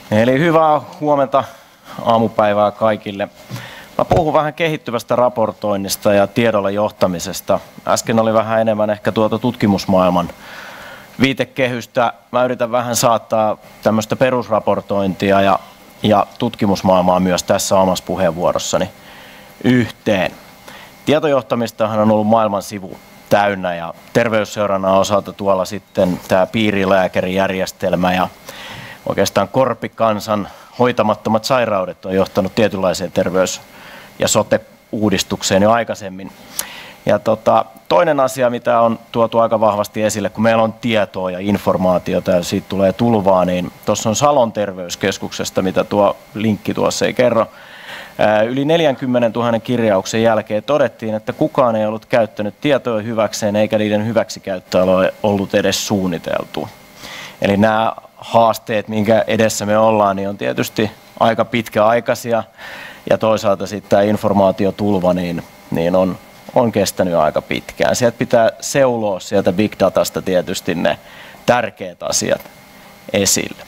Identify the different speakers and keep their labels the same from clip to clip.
Speaker 1: Eli hyvää huomenta aamupäivää kaikille. Mä puhun vähän kehittyvästä raportoinnista ja tiedolla johtamisesta. Äsken oli vähän enemmän ehkä tuota tutkimusmaailman viitekehystä. Mä yritän vähän saattaa tämmöistä perusraportointia ja tutkimusmaailmaa myös tässä omassa puheenvuorossani yhteen. Tietojohtamistahan on ollut maailman sivu täynnä ja terveysseurannan osalta tuolla sitten tämä piirilääkärijärjestelmä ja oikeastaan korpikansan hoitamattomat sairaudet on johtanut tietynlaiseen terveys- ja sote-uudistukseen jo aikaisemmin. Ja toinen asia, mitä on tuotu aika vahvasti esille, kun meillä on tietoa ja informaatiota ja siitä tulee tulvaa, niin tuossa on Salon terveyskeskuksesta, mitä tuo linkki tuossa ei kerro. Yli 40 000 kirjauksen jälkeen todettiin, että kukaan ei ollut käyttänyt tietoja hyväkseen eikä niiden hyväksikäyttöä ole ollut edes suunniteltu. Eli nämä haasteet, minkä edessä me ollaan, niin on tietysti aika pitkäaikaisia ja toisaalta sitten tämä informaatiotulva niin on kestänyt aika pitkään. Sieltä pitää seuloa sieltä big datasta tietysti ne tärkeät asiat esille.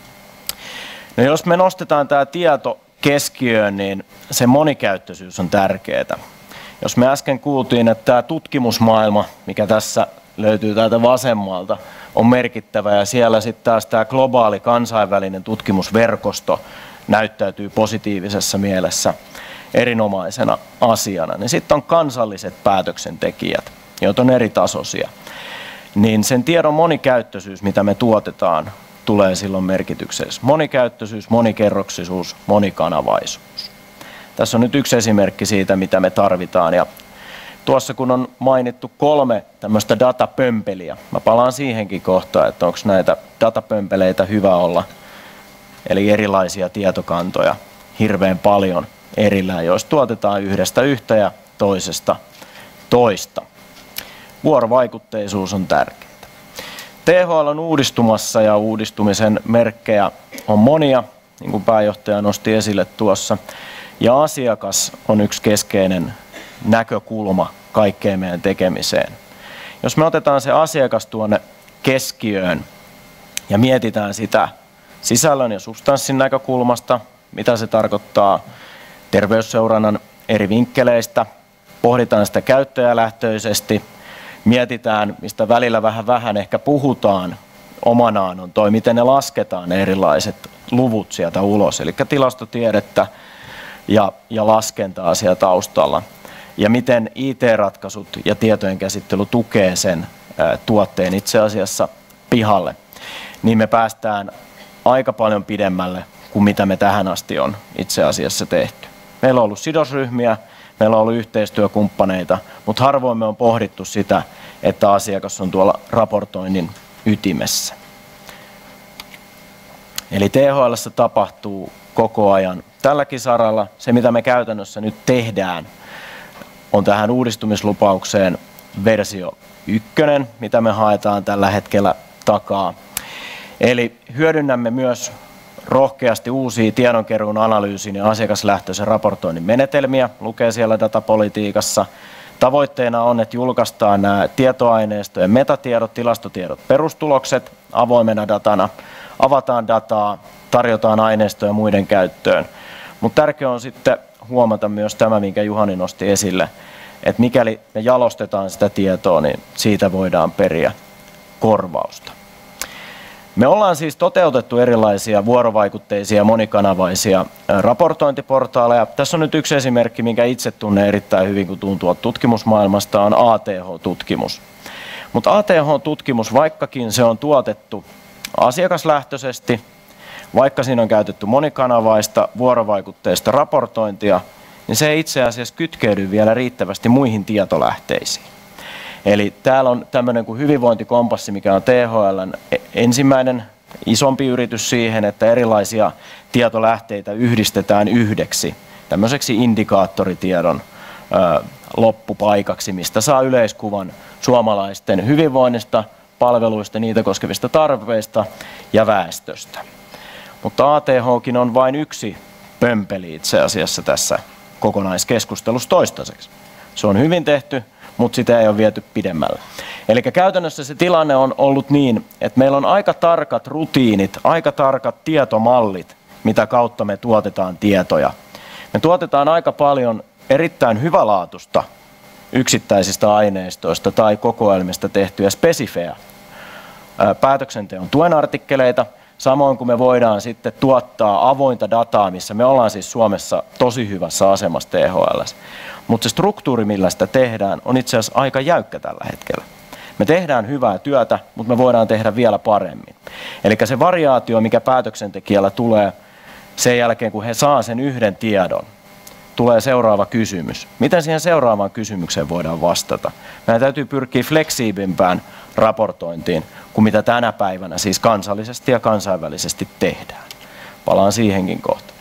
Speaker 1: No jos me nostetaan tämä tieto keskiöön, niin se monikäyttöisyys on tärkeää. Jos me äsken kuultiin, että tämä tutkimusmaailma, mikä tässä löytyy täältä vasemmalta, on merkittävä ja siellä sitten taas tämä globaali kansainvälinen tutkimusverkosto näyttäytyy positiivisessa mielessä erinomaisena asiana. Niin sitten on kansalliset päätöksentekijät, joita on eri tasoisia. Niin sen tiedon monikäyttöisyys, mitä me tuotetaan, tulee silloin merkityksessä. Monikäyttöisyys, monikerroksisuus, monikanavaisuus. Tässä on nyt yksi esimerkki siitä, mitä me tarvitaan. Ja tuossa kun on mainittu 3 tämmöistä datapömpeliä, mä palaan siihenkin kohtaan, että onko näitä datapömpeleitä hyvä olla. Eli erilaisia tietokantoja hirveän paljon erillään, joista tuotetaan yhdestä yhtä ja toisesta toista. Vuorovaikutteisuus on tärkeää. THL on uudistumassa ja uudistumisen merkkejä on monia, niin kuin pääjohtaja nosti esille tuossa. Ja asiakas on yksi keskeinen näkökulma kaikkeen meidän tekemiseen. Jos me otetaan se asiakas tuonne keskiöön ja mietitään sitä sisällön ja substanssin näkökulmasta, mitä se tarkoittaa terveysseurannan eri vinkkeleistä, pohditaan sitä käyttäjälähtöisesti, mietitään, mistä välillä vähän ehkä puhutaan omanaan on toi, miten ne lasketaan ne erilaiset luvut sieltä ulos, eli tilastotiedettä ja laskentaa siellä taustalla. Ja miten IT-ratkaisut ja tietojen käsittely tukee sen tuotteen itse asiassa pihalle, niin me päästään aika paljon pidemmälle kuin mitä me tähän asti on itse asiassa tehty. Meillä on ollut sidosryhmiä, meillä on ollut yhteistyökumppaneita, mutta harvoin me on pohdittu sitä, että asiakas on tuolla raportoinnin ytimessä. Eli THL:ssä tapahtuu koko ajan tälläkin saralla. Se, mitä me käytännössä nyt tehdään, on tähän uudistumislupaukseen versio 1, mitä me haetaan tällä hetkellä takaa. Eli hyödynnämme myös rohkeasti uusia tiedonkeruun, analyysin ja asiakaslähtöisen raportoinnin menetelmiä, lukee siellä datapolitiikassa. Tavoitteena on, että julkaistaan nämä tietoaineistojen metatiedot, tilastotiedot, perustulokset avoimena datana, avataan dataa, tarjotaan aineistoja muiden käyttöön. Mutta tärkeää on sitten huomata myös tämä, minkä Juhani nosti esille, että mikäli me jalostetaan sitä tietoa, niin siitä voidaan periä korvausta. Me ollaan siis toteutettu erilaisia vuorovaikutteisia monikanavaisia raportointiportaaleja. Tässä on nyt yksi esimerkki, minkä itse tunnen erittäin hyvin, kun tuun tuolta tutkimusmaailmasta, on ATH-tutkimus. Mutta ATH-tutkimus, vaikkakin se on tuotettu asiakaslähtöisesti, vaikka siinä on käytetty monikanavaista vuorovaikutteista raportointia, niin se ei itse asiassa kytkeydy vielä riittävästi muihin tietolähteisiin. Eli täällä on tämmöinen kuin hyvinvointikompassi, mikä on THL:n ensimmäinen isompi yritys siihen, että erilaisia tietolähteitä yhdistetään yhdeksi tämmöiseksi indikaattoritiedon loppupaikaksi, mistä saa yleiskuvan suomalaisten hyvinvoinnista, palveluista, niitä koskevista tarpeista ja väestöstä. Mutta ATHkin on vain yksi pömpeli itse asiassa tässä kokonaiskeskustelussa toistaiseksi. Se on hyvin tehty, mutta sitä ei ole viety pidemmälle. Eli käytännössä se tilanne on ollut niin, että meillä on aika tarkat rutiinit, aika tarkat tietomallit, mitä kautta me tuotetaan tietoja. Me tuotetaan aika paljon erittäin hyvälaatuista yksittäisistä aineistoista tai kokoelmista tehtyjä spesifejä päätöksenteon tuen artikkeleita, samoin kuin me voidaan sitten tuottaa avointa dataa, missä me ollaan siis Suomessa tosi hyvässä asemassa THL:ssä. Mutta se struktuuri, millä sitä tehdään, on itse asiassa aika jäykkä tällä hetkellä. Me tehdään hyvää työtä, mutta me voidaan tehdä vielä paremmin. Eli se variaatio, mikä päätöksentekijällä tulee sen jälkeen, kun he saa sen yhden tiedon, tulee seuraava kysymys. Miten siihen seuraavaan kysymykseen voidaan vastata? Meidän täytyy pyrkiä fleksiivimpään raportointiin kuin mitä tänä päivänä siis kansallisesti ja kansainvälisesti tehdään. Palaan siihenkin kohta.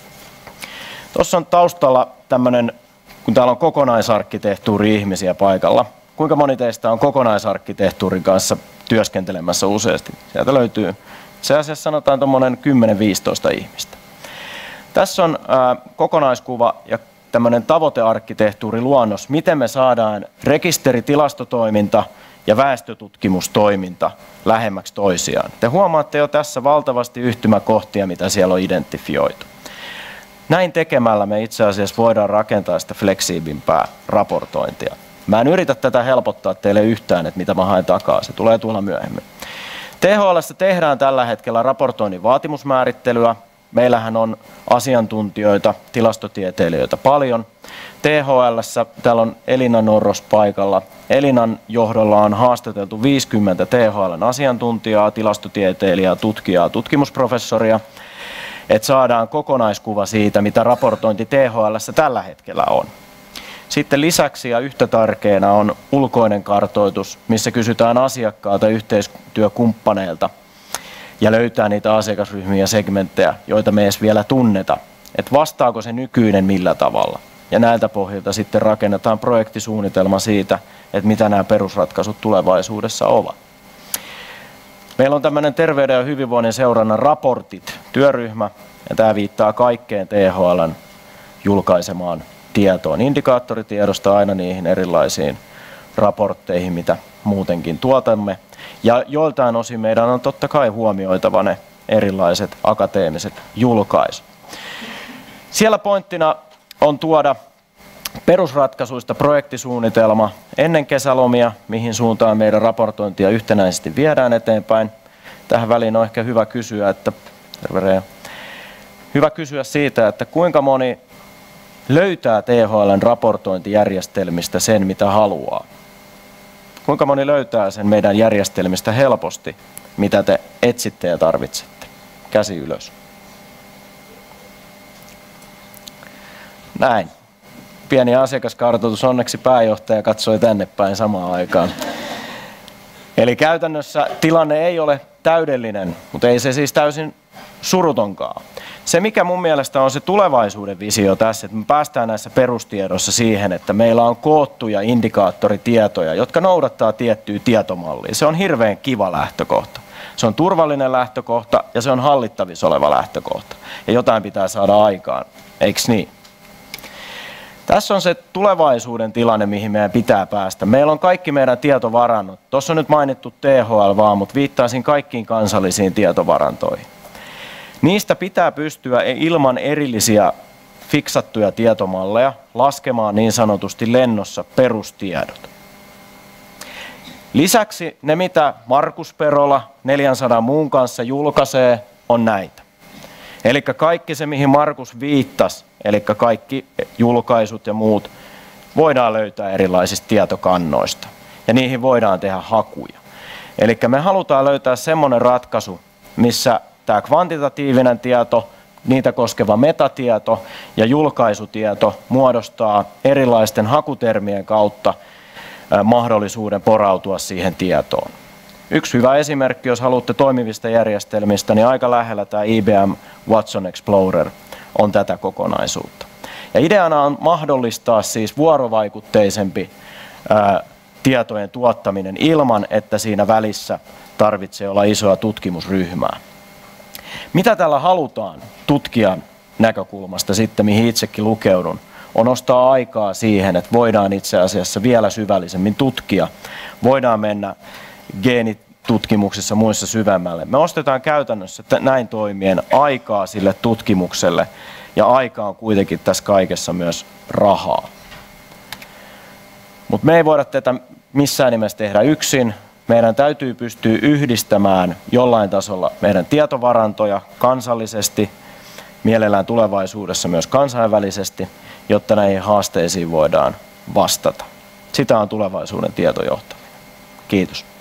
Speaker 1: Tuossa on taustalla tämmöinen, kun täällä on kokonaisarkkitehtuuri-ihmisiä paikalla. Kuinka moni teistä on kokonaisarkkitehtuurin kanssa työskentelemässä useasti? Sieltä löytyy, se asiassa sanotaan tuommoinen 10-15 ihmistä. Tässä on kokonaiskuva ja tämmöinen tavoitearkkitehtuuriluonnos, miten me saadaan rekisteritilastotoiminta ja väestötutkimustoiminta lähemmäksi toisiaan. Te huomaatte jo tässä valtavasti yhtymäkohtia, mitä siellä on identifioitu. Näin tekemällä me itse asiassa voidaan rakentaa sitä fleksiivimpää raportointia. Mä en yritä tätä helpottaa teille yhtään, että mitä mä haen takaa, se tulee tulla myöhemmin. THL:ssä tehdään tällä hetkellä raportoinnin vaatimusmäärittelyä. Meillähän on asiantuntijoita, tilastotieteilijöitä paljon. THL:ssä täällä on Elina Norros paikalla. Elinan johdolla on haastateltu 50 THL:n asiantuntijaa, tilastotieteilijää, tutkijaa, tutkimusprofessoria, että saadaan kokonaiskuva siitä, mitä raportointi THL:ssä tällä hetkellä on. Sitten lisäksi ja yhtä tärkeänä on ulkoinen kartoitus, missä kysytään asiakkaalta yhteistyökumppaneilta ja löytää niitä asiakasryhmiä ja segmenttejä, joita me edes vielä tunneta, että vastaako se nykyinen millä tavalla. Ja näiltä pohjilta sitten rakennetaan projektisuunnitelma siitä, että mitä nämä perusratkaisut tulevaisuudessa ovat. Meillä on tämmöinen terveyden ja hyvinvoinnin seurannan raportit työryhmä, ja tämä viittaa kaikkeen THL:n julkaisemaan tietoon, indikaattoritiedosta aina niihin erilaisiin raportteihin, mitä muutenkin tuotamme. Ja joiltain osin meidän on totta kai huomioitava ne erilaiset akateemiset julkaisut. Siellä pointtina on tuoda perusratkaisuista projektisuunnitelma ennen kesälomia, mihin suuntaan meidän raportointia yhtenäisesti viedään eteenpäin. Tähän väliin on ehkä hyvä kysyä siitä, että kuinka moni löytää THL:n raportointijärjestelmistä sen, mitä haluaa. Kuinka moni löytää sen meidän järjestelmistä helposti, mitä te etsitte ja tarvitsette? Käsi ylös. Näin. Pieni asiakaskartoitus, onneksi pääjohtaja katsoi tänne päin samaan aikaan. Eli käytännössä tilanne ei ole täydellinen, mutta ei se siis täysin surutonkaan. Se, mikä mun mielestä on se tulevaisuuden visio tässä, että me päästään näissä perustiedoissa siihen, että meillä on koottuja indikaattoritietoja, jotka noudattaa tiettyä tietomallia. Se on hirveän kiva lähtökohta. Se on turvallinen lähtökohta ja se on hallittavissa oleva lähtökohta. Ja jotain pitää saada aikaan, eikö niin? Tässä on se tulevaisuuden tilanne, mihin meidän pitää päästä. Meillä on kaikki meidän tietovarannot. Tuossa on nyt mainittu THL vaan, mutta viittaisin kaikkiin kansallisiin tietovarantoihin. Niistä pitää pystyä ilman erillisiä fiksattuja tietomalleja laskemaan niin sanotusti lennossa perustiedot. Lisäksi ne, mitä Markus Perola 400 muun kanssa julkaisee, on näitä. Eli kaikki se, mihin Markus viittasi, eli kaikki julkaisut ja muut, voidaan löytää erilaisista tietokannoista. Ja niihin voidaan tehdä hakuja. Eli me halutaan löytää semmoinen ratkaisu, missä tämä kvantitatiivinen tieto, niitä koskeva metatieto ja julkaisutieto muodostaa erilaisten hakutermien kautta mahdollisuuden porautua siihen tietoon. Yksi hyvä esimerkki, jos haluatte toimivista järjestelmistä, niin aika lähellä tämä IBM Watson Explorer on tätä kokonaisuutta. Ja ideana on mahdollistaa siis vuorovaikutteisempi tietojen tuottaminen ilman, että siinä välissä tarvitsee olla isoa tutkimusryhmää. Mitä tällä halutaan tutkijan näkökulmasta sitten, mihin itsekin lukeudun, on ostaa aikaa siihen, että voidaan itse asiassa vielä syvällisemmin tutkia. Voidaan mennä geenitutkimuksissa muissa syvemmälle. Me ostetaan käytännössä näin toimien aikaa sille tutkimukselle, ja aika on kuitenkin tässä kaikessa myös rahaa. Mutta me ei voida tätä missään nimessä tehdä yksin. Meidän täytyy pystyä yhdistämään jollain tasolla meidän tietovarantoja kansallisesti, mielellään tulevaisuudessa myös kansainvälisesti, jotta näihin haasteisiin voidaan vastata. Sitä on tulevaisuuden tietojohtaminen. Kiitos.